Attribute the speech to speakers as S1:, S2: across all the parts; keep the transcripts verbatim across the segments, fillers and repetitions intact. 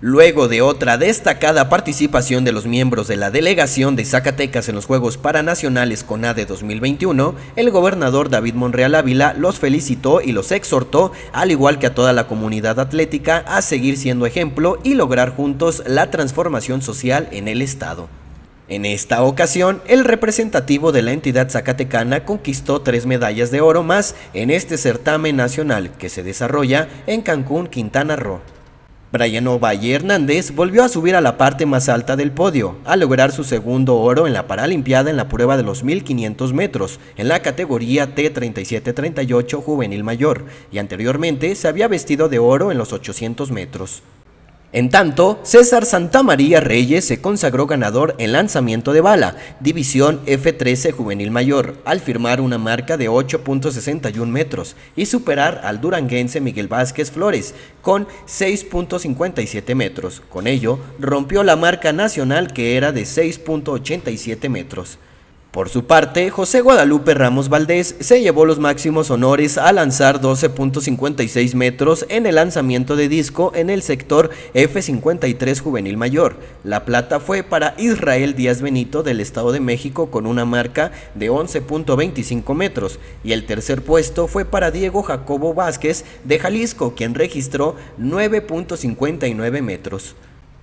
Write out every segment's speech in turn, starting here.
S1: Luego de otra destacada participación de los miembros de la delegación de Zacatecas en los Juegos Paranacionales CONADE dos mil veintiuno, el gobernador David Monreal Ávila los felicitó y los exhortó, al igual que a toda la comunidad atlética, a seguir siendo ejemplo y lograr juntos la transformación social en el estado. En esta ocasión, el representativo de la entidad zacatecana conquistó tres medallas de oro más en este certamen nacional que se desarrolla en Cancún, Quintana Roo. Brian Ovalle Hernández volvió a subir a la parte más alta del podio, al lograr su segundo oro en la Paralimpiada en la prueba de los mil quinientos metros, en la categoría T treinta y siete treinta y ocho juvenil mayor, y anteriormente se había vestido de oro en los ochocientos metros. En tanto, César Santamaría Reyes se consagró ganador en lanzamiento de bala, división F trece juvenil mayor, al firmar una marca de ocho punto sesenta y uno metros y superar al duranguense Miguel Vázquez Flores con seis punto cincuenta y siete metros. Con ello, rompió la marca nacional que era de seis punto ochenta y siete metros. Por su parte, José Guadalupe Ramos Valdés se llevó los máximos honores al lanzar doce punto cincuenta y seis metros en el lanzamiento de disco en el sector F cincuenta y tres juvenil mayor. La plata fue para Israel Díaz Benito del Estado de México con una marca de once punto veinticinco metros y el tercer puesto fue para Diego Jacobo Vázquez de Jalisco, quien registró nueve punto cincuenta y nueve metros.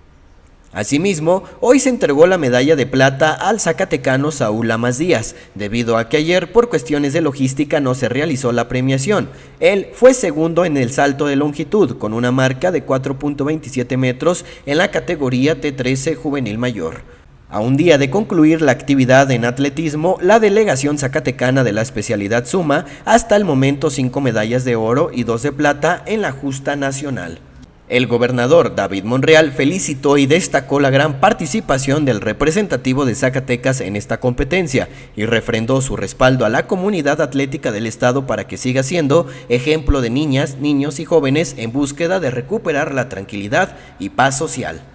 S1: Asimismo, hoy se entregó la medalla de plata al zacatecano Saúl Lamas Díaz, debido a que ayer por cuestiones de logística no se realizó la premiación. Él fue segundo en el salto de longitud con una marca de cuatro punto veintisiete metros en la categoría T trece juvenil mayor. A un día de concluir la actividad en atletismo, la delegación zacatecana de la especialidad suma hasta el momento cinco medallas de oro y dos de plata en la justa nacional. El gobernador David Monreal felicitó y destacó la gran participación del representativo de Zacatecas en esta competencia y refrendó su respaldo a la comunidad atlética del estado para que siga siendo ejemplo de niñas, niños y jóvenes en búsqueda de recuperar la tranquilidad y paz social.